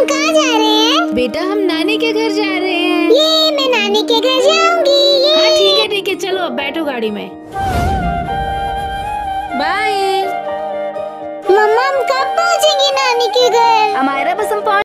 हम कहाँ जा रहे हैं? बेटा हम नानी के घर जा रहे हैं। ये मैं नानी के घर जाऊंगी। हाँ ठीक है चलो अब बैठो गाड़ी में। बाय। मम्मा हम कब पहुँचेंगे नानी के घर? हमारा बस हम